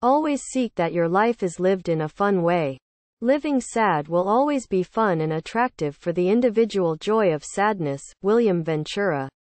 Always seek that your life is lived in a fun way. Living sad will always be fun and attractive for the individual joy of sadness. William Ventura.